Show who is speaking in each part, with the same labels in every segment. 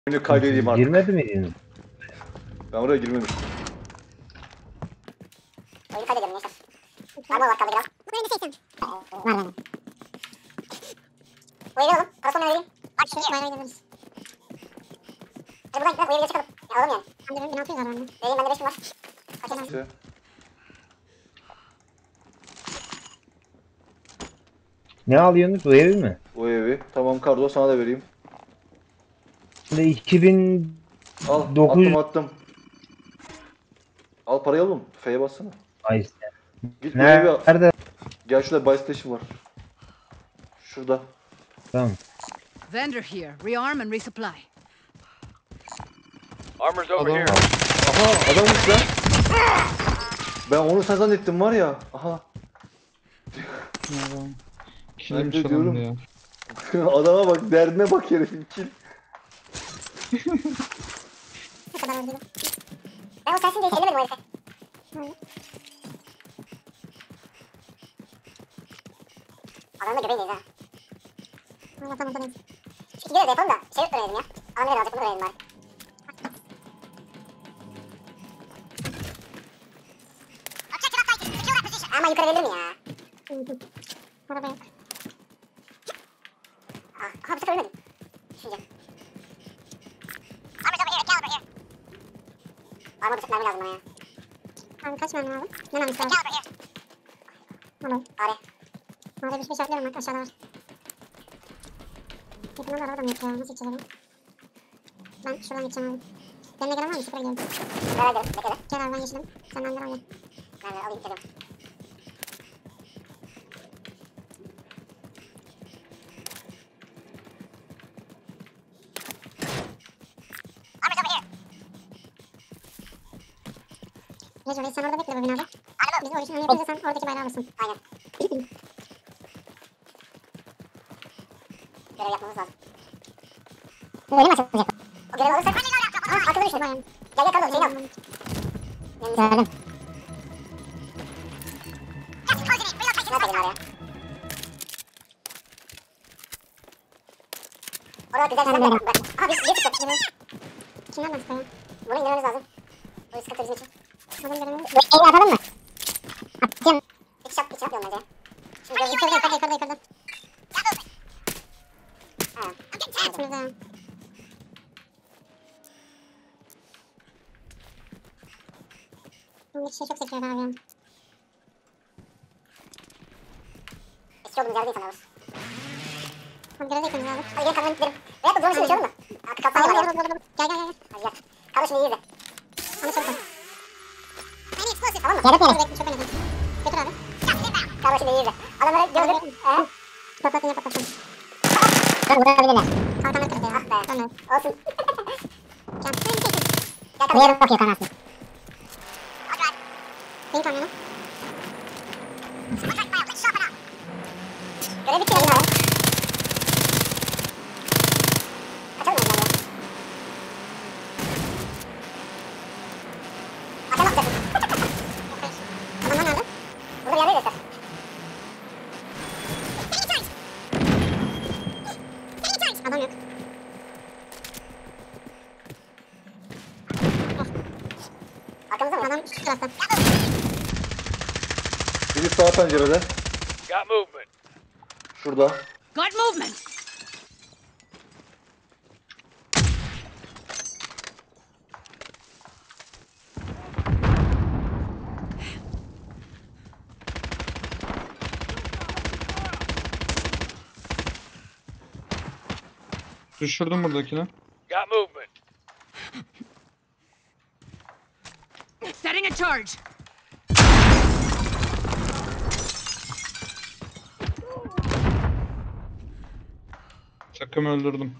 Speaker 1: Oyunu kaydedeyim artık.
Speaker 2: Girmedi miydin?
Speaker 1: Ben oraya girmedim.
Speaker 3: Oyunu kaydediyorum gençler. Var mı kaldı biraz? Oyunu seçtim. Var bende. Bu evi alalım. Parasını vereyim. Bak şimdi bayrağı gidebiliriz. Hadi buradan gitmez. Bu evi geçe kalın. Alalım yani. Ben de 1600 var bende. Vereyim bende 5000 var. Kaç edersin?
Speaker 1: İşte.
Speaker 2: Ne alıyorsunuz? Bu evi mi?
Speaker 1: O evi. Tamam Kardo sana da vereyim.
Speaker 2: Şimdi 2009
Speaker 1: Al attım. Al parayı oğlum. F'ye bassana.
Speaker 2: ay.
Speaker 1: Git bu evi al.
Speaker 2: Nerede?
Speaker 1: Gel şurada buy station var. Şurada.
Speaker 2: Tamam.
Speaker 4: Vendor here. Rearm and resupply.
Speaker 5: Armor's over here.
Speaker 1: Aha adammış lan. Ben onu sen zannettim var ya. Aha. Ben
Speaker 6: Kimmiş
Speaker 1: de
Speaker 6: adam
Speaker 1: diyorum.
Speaker 6: ya?
Speaker 1: Adama bak, derdine bak herifin kil.
Speaker 3: Ne kadar öldürdüm. Ben o sensin diye söylemedim o herife. Adamın da göbeğindeyiz ha. Tamam tamam. Şu gidiyoruz yapalım da şey öğrenelim ya. Anları alacak bunu öğrenelim bari. Ama yukarı verilir mi ya? Araba yok. Aha bu sefer ölmedim. Düşüneceğim. Arma bir mermi lazım bana ya. Abi kaç mermi aldın? Ne mermisi lazım? Tamam. Are. Orada bir şey işaretliyorum bak aşağıda var. Yakında da araba da mı yok ya? Nasıl gideceğiz abi? Ben şuradan gideceğim abi. Benimle gelen var mı? Sıfıra gidiyorum. Beraber gidelim. Bekle. Gel abi ben yeşilim. Sen benden al gel. Ben de alayım geliyorum. Recep Bey sen orada bekle bu binada. Biz orijinal yapınca sen oradaki bayrağı alırsın. Aynen. Görev yapmamız lazım. Bu öyle mi açılacak? O görevi alırsak... Arkada düştüm. Gel gel kalın şeyini al. Gördüm. Ne yapayım oraya? Orada güzel şeyler yapalım. Aha biz niye çıktık? Kimden nasıl koyalım? Bunu indirmemiz lazım. Bu sıkıntı bizim için. Alalım görelim. Bu evi atalım mı? Atayım. İki çap yapıyorum bence. Şimdi yukarıda. Ha. Şimdi Bundaki şey çok sekiyor abi ya. Eski olduğumuz yerde insanlar var. Hadi görev yapalım abi. Hadi gelin kamyonu gidelim. Veya da drone işini çalışalım mı? Kaptan var ya. Gel. Hadi gel. Kaldı şimdi iyi izle. Onu çabuk ol. Tamam mı? Yardım yardım. Çok önemli. Götür abi. Kaldı şimdi iyi izle. Adamları gördük. Patlatın ya patlatın. Dur vurabilirler. Kalkanlar kırdı ya. Ah be. Tamam. Olsun. Gel. Gel kaldı. Yarım bakıyor kanasını. Benim kamyonu. Görev bitti benim abi. Kaçalım mı ya? Atamam dedim. Adamlar nerede? Burada bir yerde göster. Adam yok. Arkamızda mı? Adam şu tarafta.
Speaker 1: Biri sağ pencerede.
Speaker 5: Got movement.
Speaker 1: Şurada.
Speaker 4: Got movement.
Speaker 6: Düşürdüm buradakini.
Speaker 5: Got movement.
Speaker 4: Setting a charge.
Speaker 6: Takımı öldürdüm.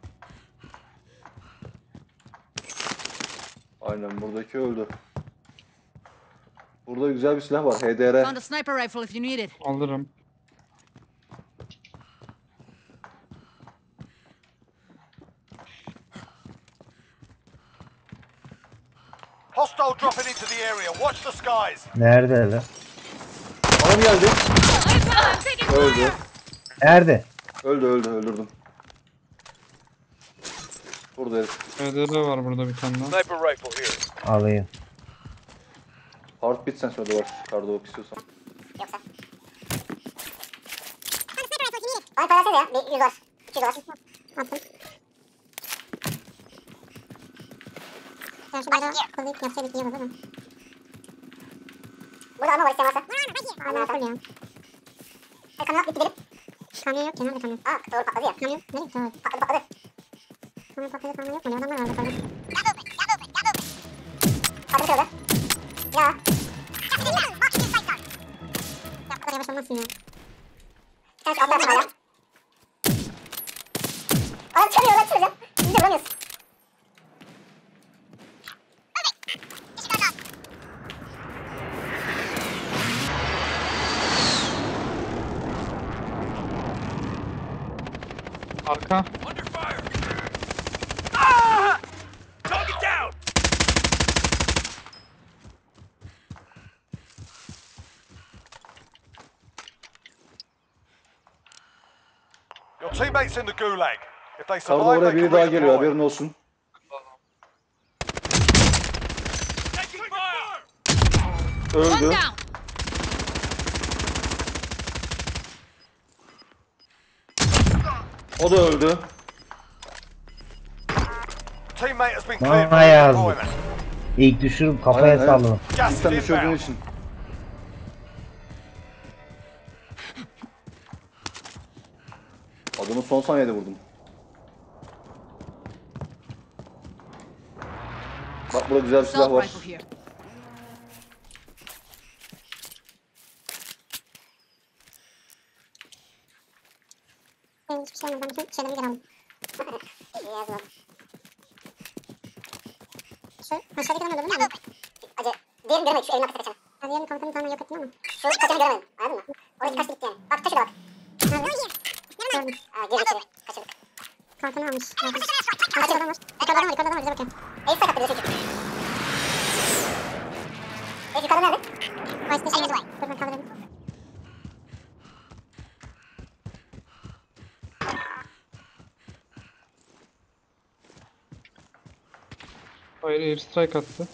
Speaker 1: Aynen buradaki öldü. Burada güzel bir silah var. HDR.
Speaker 4: Found a sniper rifle if you need it.
Speaker 6: Alırım.
Speaker 5: Hostile dropping into the area. Watch the skies.
Speaker 2: Nerede lan?
Speaker 1: Adam geldi. Öldü.
Speaker 2: Nerede?
Speaker 1: Öldürdüm. Burada herif.
Speaker 6: HDR var burada bir tane daha.
Speaker 5: Sniper rifle here.
Speaker 2: Alayım.
Speaker 1: Heartbeat sensörü var. Karda bak istiyorsan.
Speaker 3: Yoksa. Bana paylaşsana ya. Bir 100 dolar. 200 dolar. Attım. Sen şu bayrağı kollayıp yapsaydık iyi olurdu ama. Burada arma var isteyen varsa. Arma var ya. Kamyon at gidelim. Kamyon yok ya, nerede kamyon? Aa doğru patladı ya. Kamyon nereye gitti abi? Patladı. Kamyon patladı, kamyon yok mu? Ne adamlar vardı pardon. Patladı şöyle. Ya. Ya bu kadar yavaş olmazsın ya. Bir tanesi alt tarafta hala. Adam çıkamıyor lan çıkacağım. Biz de vuramıyoruz.
Speaker 6: Arka.
Speaker 5: Under fire. Ah! Target down. Your teammates in the gulag. If they
Speaker 1: Karda
Speaker 5: survive,
Speaker 1: oraya
Speaker 5: they
Speaker 1: biri
Speaker 5: can
Speaker 1: daha geliyor,
Speaker 5: redeploy.
Speaker 1: haberin olsun.
Speaker 5: Taking fire.
Speaker 4: One
Speaker 1: Öldü.
Speaker 4: down.
Speaker 1: O da öldü.
Speaker 5: Teammate has been cleared for
Speaker 2: Bana yazdı.
Speaker 5: redeployment.
Speaker 2: İlk düşürüp kafaya
Speaker 1: Aynen,
Speaker 2: salladım.
Speaker 5: Gas
Speaker 1: İlkten
Speaker 5: is
Speaker 1: düşürdüğün
Speaker 5: inbound.
Speaker 1: için. Adamı son saniyede vurdum. Bak burada güzel bir silah
Speaker 4: Assault
Speaker 1: var.
Speaker 4: rifle here.
Speaker 3: Ben hiçbir şey almadım. Bütün şeylerimi geri aldım. İyi yazmadım. Şu aşağıdaki adamı öldürdün mü? Acı. Diğerini göremedim. Şu elini arkasına kaçan. Ha diğerini komutanı tamamen yok ettim ama. Şu kaçanı göremedim. Anladın mı? Oradaki kaçtı gitti yani. Bak taşı da bak. Nerede? Gördüm. Aa girdi içeri. Kaçırdık. Kalkanı almış. Kaçırdı adam var. Yukarıda adam var. Yukarıda adam var. Bize bakıyor. Ace sakat diyor çocuk. Ace yukarıda nerede? Ice Station'da. Dur ben kaldırayım.
Speaker 6: Hayır airstrike attı.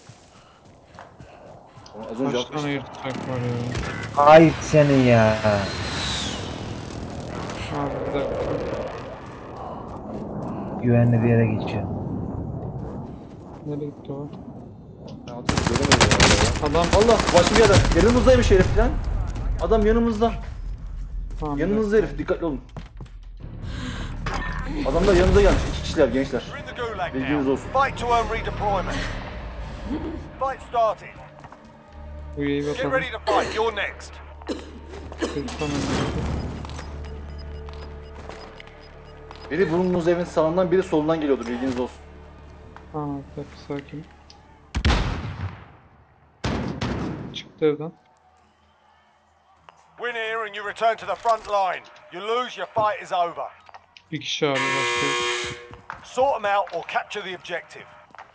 Speaker 1: Az önce
Speaker 6: Kaç tane
Speaker 1: atmıştım.
Speaker 6: airstrike var ya.
Speaker 2: Ay senin ya.
Speaker 6: Abi bir dakika.
Speaker 2: Güvenli bir yere geçiyor.
Speaker 6: Nereye gitti o?
Speaker 1: Ben atınca göremedim ya.
Speaker 6: Adam
Speaker 1: Allah başka bir yerden. Yanımızdaymış herif lan. Adam yanımızda.
Speaker 6: tamam,
Speaker 1: Yanınızda herif, dikkatli olun. Adamlar yanınıza gelmiş. 2 kişiler gençler.
Speaker 5: You're in the gulag
Speaker 1: Bilginiz
Speaker 5: now.
Speaker 1: olsun.
Speaker 5: Fight to earn redeployment. Fight started.
Speaker 6: Bu UAV
Speaker 5: Get
Speaker 6: atalım.
Speaker 5: ready to fight. You're next.
Speaker 1: Biri bulunduğunuz evin sağından, biri solundan geliyordu, bilginiz olsun.
Speaker 6: Tamam bir dakika sakin. Çıktı evden.
Speaker 5: Win here and you return to the front line. You lose, your fight is over.
Speaker 6: Bir kişi abi başka yok.
Speaker 5: Sort them out or capture the objective.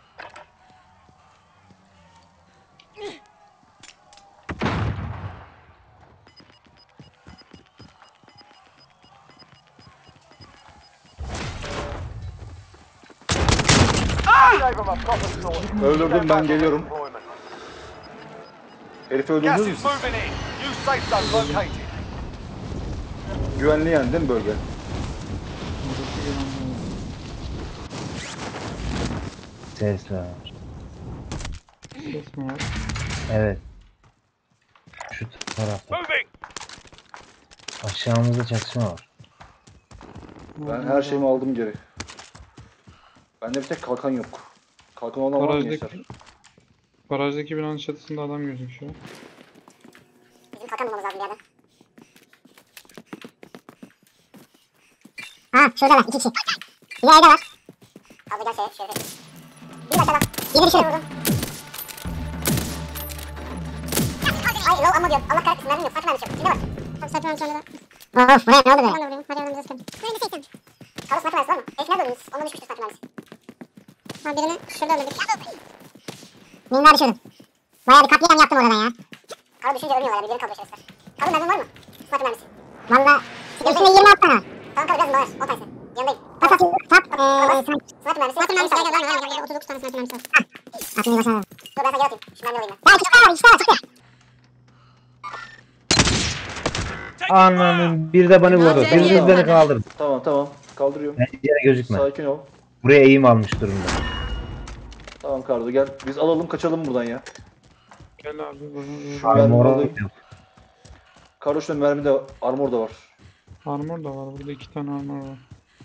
Speaker 5: Gave them a proper sword.
Speaker 1: Öldürdüm,
Speaker 5: Stand
Speaker 1: ben
Speaker 5: by for
Speaker 1: geliyorum.
Speaker 5: redeployment.
Speaker 1: Herifi
Speaker 5: Gas
Speaker 1: öldürdünüz mü
Speaker 5: is
Speaker 1: siz?
Speaker 5: moving in. New safe zone located.
Speaker 1: Güvenli yani değil mi bölge?
Speaker 6: Burası gelen
Speaker 2: Ses var.
Speaker 6: ses mi var?
Speaker 2: Evet. Şu tarafta.
Speaker 5: Moving.
Speaker 2: Aşağımızda çatışma var.
Speaker 1: Ben her şeyimi aldım geri. Bende bir tek kalkan yok. Kalkan olan var mı gençler?
Speaker 6: Barajdaki binanın çatısında adam gözüküyor.
Speaker 3: Bizim kalkan bulmamız lazım bir yerden. Ha şuradalar 2 kişi. Bir ayda var. Kaldı gel şeye şöyle. Bir aşağıda. Yine bir şey vurdum. Ay low amma diyorum. Allah kahretsin mermim yok. Sakın mermim yok. Kimde var? Tamam sakın mermim yok. Of buraya ne oldu be? Ben de vurayım. Hadi yanımıza sıkalım. Buraya bir şey istedim. Carlos sakın mermisi var mı? Elif nerede öldünüz? Ondan düşmüştür sakın mermisi. Ha birini şurada öldürdük. Birini daha düşürdüm. Bayağı bir katliam yaptım oradan ya. Carlos düşünce ölmüyorlar. Birileri kaldı şerefler. Carlos mermin var mı? Sakın mermisi. Valla. Üstünde 26 tane. Tamam Carlos biraz bana ver. 10 tanesi. Yanındayım. Sniper mermisi. Sniper mermisi. Gel 39 tane sniper mermisi var. Atmayı başardım. Dur ben sana gel atayım. Şundan ne alayım ben. Ya iki tane var. İki tane çıktı.
Speaker 2: Ananın bir de beni vurdu. Biriniz beni kaldırdı.
Speaker 1: Tamam. Kaldırıyorum.
Speaker 2: Pencere gözükme.
Speaker 1: Sakin ol.
Speaker 2: Buraya eğim almış durumda.
Speaker 1: Tamam Kardo gel. Biz alalım kaçalım buradan ya.
Speaker 6: Gel abi. Bunu...
Speaker 1: Şu mermi
Speaker 2: Armor
Speaker 1: alayım.
Speaker 2: yok.
Speaker 1: Kardo şurada mermi de armor da var.
Speaker 6: Armor da var. Burada 2 tane armor var.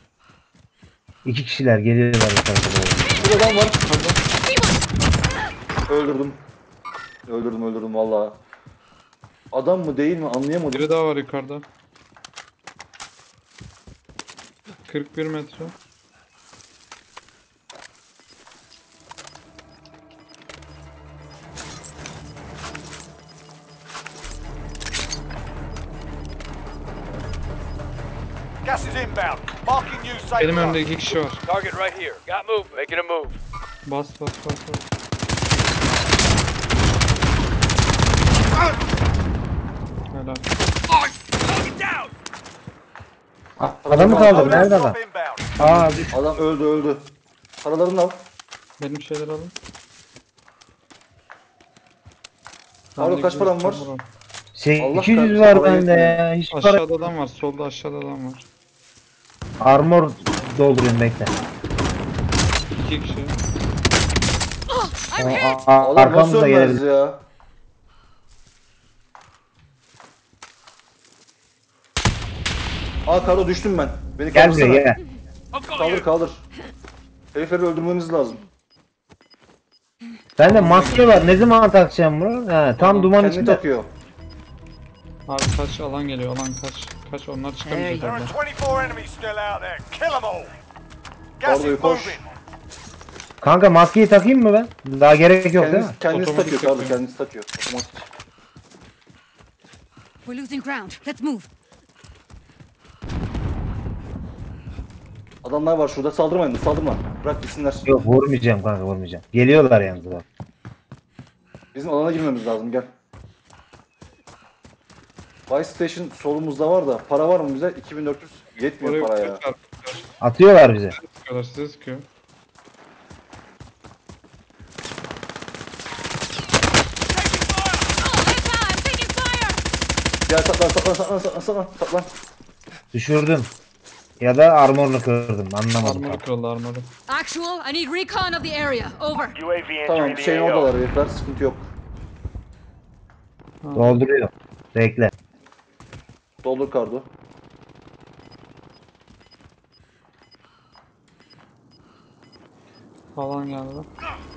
Speaker 2: 2 kişiler geliyorlar bu tarafa doğru.
Speaker 1: Bir adam var. Öldürdüm vallahi. Adam mı değil mi anlayamadım.
Speaker 6: Biri daha var yukarıda. 41 metre.
Speaker 5: Gas is inbound. Marking new safe
Speaker 6: Benim önümde
Speaker 5: zone.
Speaker 6: 2 kişi var.
Speaker 5: Target right here. Got move. Making a move.
Speaker 6: Bas. Helal.
Speaker 5: Target down.
Speaker 2: Adamı kaldır.
Speaker 5: Loadout
Speaker 2: Nerede adam?
Speaker 5: drop inbound.
Speaker 2: Aa düş.
Speaker 1: Adam öldü. Paralarını al.
Speaker 6: Benim şeyleri alın.
Speaker 1: Kardo
Speaker 6: Bende
Speaker 1: kaç param var?
Speaker 2: 800
Speaker 1: kahretsin,
Speaker 2: var
Speaker 1: parayı
Speaker 2: bende ya. Hiç para.
Speaker 6: Aşağıda adam var. Solda aşağıda adam var.
Speaker 2: Armor dolduruyorum bekle.
Speaker 6: 2 kişi.
Speaker 4: I'm hit.
Speaker 1: Adam nasıl
Speaker 2: Arkamızda
Speaker 1: ölmez
Speaker 2: gelebilir.
Speaker 1: ya? Aa Kardo düştüm ben. Beni
Speaker 2: Gel
Speaker 1: kaldırsana.
Speaker 2: buraya gel.
Speaker 5: I've got you.
Speaker 1: Kaldır. Herifleri öldürmemiz lazım.
Speaker 2: Bende maske var. Ne zaman takacağım bunu? He, tam duman
Speaker 1: Kendini
Speaker 2: içinde.
Speaker 1: takıyor.
Speaker 6: Abi kaç alan geliyor. Alan kaç. Kaç onlar çıkamayacak
Speaker 5: There are
Speaker 6: orada.
Speaker 5: 24 enemies still out there. Kill them all. Gas
Speaker 1: Kardo'yu
Speaker 5: is
Speaker 1: koş.
Speaker 5: moving.
Speaker 2: Kanka maskeyi takayım mı ben? Daha gerek yok değil mi?
Speaker 1: Kendisi
Speaker 6: Otomatik
Speaker 1: takıyor Kardo,
Speaker 6: takıyor.
Speaker 1: kendisi takıyor. Otomatik.
Speaker 4: We're losing ground. Let's move.
Speaker 1: Adamlar var şurada, saldırmayın, saldırma. Bırak gitsinler.
Speaker 2: Yok vurmayacağım kanka vurmayacağım. Geliyorlar yalnız bak.
Speaker 1: Bizim alana girmemiz lazım, gel. Buy Station solumuzda var da, para var mı bize? 2400 yetmiyor
Speaker 6: Oraya
Speaker 1: para ya.
Speaker 6: çarpıyorlar.
Speaker 2: Atıyorlar bize.
Speaker 6: Sıkıyorlar, size sıkıyor.
Speaker 4: I'm taking fire!
Speaker 1: Gel saklan.
Speaker 2: Düşürdüm. Ya da armorunu kırdım. Anlamadım.
Speaker 6: Armoru
Speaker 2: kanka.
Speaker 6: kırıldı armoru.
Speaker 4: Actual, I need recon of the area. Over.
Speaker 5: UAV
Speaker 1: Tamam,
Speaker 5: entering the
Speaker 1: şeyin
Speaker 5: AO.
Speaker 1: oradalar herifler, sıkıntı yok.
Speaker 2: Dolduruyor. Bekle.
Speaker 1: Doldur Kardo.
Speaker 6: Falan geldi lan.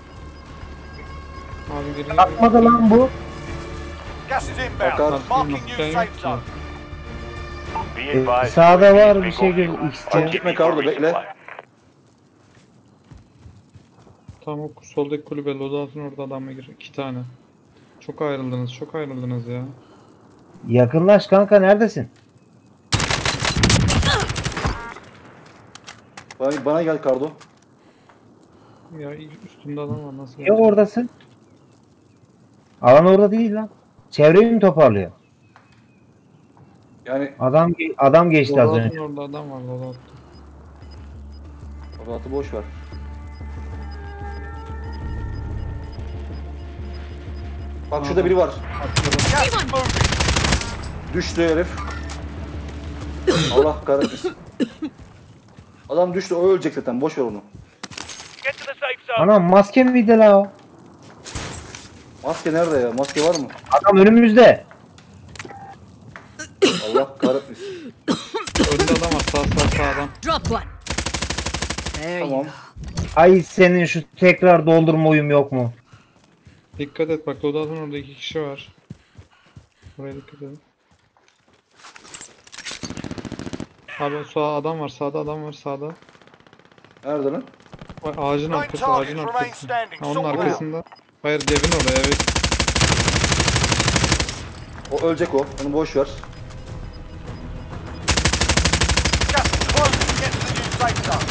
Speaker 6: Abi geri
Speaker 2: Atmadı lan bu.
Speaker 5: Gas is inbound.
Speaker 1: Bakar.
Speaker 5: Marking new safe zone.
Speaker 2: Sağda var bir şey göz X'te.
Speaker 1: Gitme Kardo, bekle.
Speaker 6: Tam o soldaki kulübe loadout'un orada adamla gir. 2 tane. Çok ayrıldınız ya.
Speaker 2: Yakınlaş kanka neredesin?
Speaker 1: Bana gel Kardo.
Speaker 6: Ya üstünde adam var nasıl
Speaker 2: Ya
Speaker 6: gelecek?
Speaker 2: oradasın. Alan orada değil lan. Çevreyi mi toparlıyor?
Speaker 1: Yani
Speaker 2: Adam geçti az
Speaker 6: Loadout'un
Speaker 2: önce.
Speaker 6: orada adam var loadout'ta.
Speaker 1: Rahatı boş ver. Bak şurada biri var.
Speaker 5: Gas is moving.
Speaker 1: Düştü herif. Allah kahretmesin. Adam düştü, o ölecek zaten, boş ver onu.
Speaker 5: Get to the safe zone.
Speaker 2: Anam maske miydi la o?
Speaker 1: Maske nerede ya? Maske var mı?
Speaker 2: Adam önümüzde.
Speaker 1: Allah kahretmesin.
Speaker 6: Önünde adam var sağ adam.
Speaker 4: Drop one. There you
Speaker 1: Tamam.
Speaker 4: go.
Speaker 2: Ay senin şu tekrar doldurma oyum yok mu?
Speaker 6: Dikkat et bak loadout'un orada 2 kişi var. Buraya dikkat edin. Abi sağ adam var sağda adam var sağda.
Speaker 1: Nerede lan?
Speaker 6: Vay, ağacın
Speaker 5: Nine
Speaker 6: arkası
Speaker 5: targets
Speaker 6: ağacın
Speaker 5: remain
Speaker 6: arkası.
Speaker 5: standing.
Speaker 6: Ha, onun
Speaker 5: Sort them out.
Speaker 6: arkasında. Hayır devin oraya evet.
Speaker 1: O ölecek o. Onu boş ver.
Speaker 5: Gas is closing. Get to the new safe zone.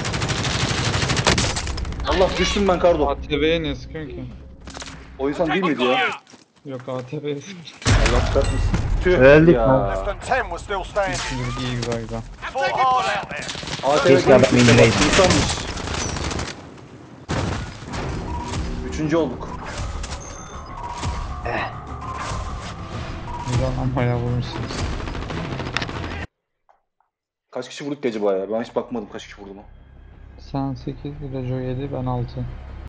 Speaker 1: Allah, düştüm ben Kardo.
Speaker 6: ATV'ye ne sıkıyorsun ki?
Speaker 1: O insan değil miydi ya?
Speaker 6: Yok ATV'ye sıkıyorsun.
Speaker 1: Allah kahretmesin. Tüh
Speaker 2: Öldük
Speaker 1: ya.
Speaker 2: lan.
Speaker 5: Less than 10 were still standing.
Speaker 6: İyi güzel.
Speaker 5: Fought hard out there.
Speaker 1: ATV
Speaker 2: Keşke
Speaker 1: gelmiş
Speaker 2: adam
Speaker 1: işte bak.
Speaker 2: indireydi.
Speaker 1: İnsanmış. Üçüncü olduk.
Speaker 6: Buradan amma ya vurmuşsunuz.
Speaker 1: Kaç kişi vurduk ki acaba ya? Ben hiç bakmadım kaç kişi vurduğumu.
Speaker 6: Sen 8, Rejo 7, ben 6.